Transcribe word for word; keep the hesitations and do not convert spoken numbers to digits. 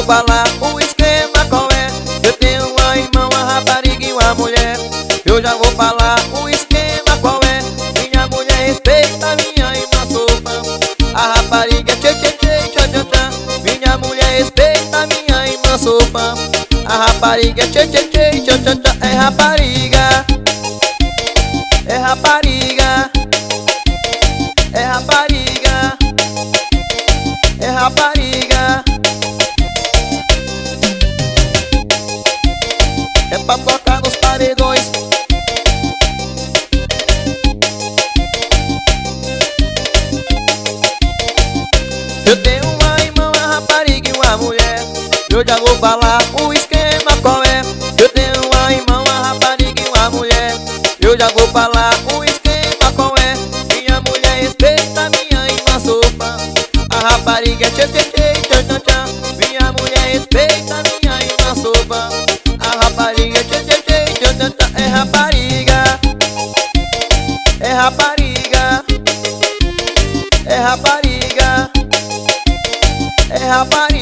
vou falar o esquema qual é. Eu tenho uma irmã, uma rapariga e uma mulher. Eu já vou falar o esquema qual é. Minha mulher respeita, minha irmã sou fã. A rapariga tchê tchê tchê tchê tchê tchê. Minha mulher respeita, minha irmã sou fã. A rapariga tchê tchê tchê tchê tchê tchê. É rapariga, é rapariga, é rapariga, é rapariga. É pra tocar nos paredões. Eu tenho uma irmã, uma rapariga e uma mulher. Eu já vou falar o esquema qual é. Eu tenho uma irmã, uma rapariga e uma mulher. Eu já vou falar o esquema qual é. Minha mulher respeita, minha irmã sou fã. A rapariga tchê tchê tchê tchê tchê tchê. Minha mulher respeita, minha irmã sou fã. A rapariga tchê tchê tchê tchê tchê tchê. É rapariga, é rapariga, é rapariga, é rapariga.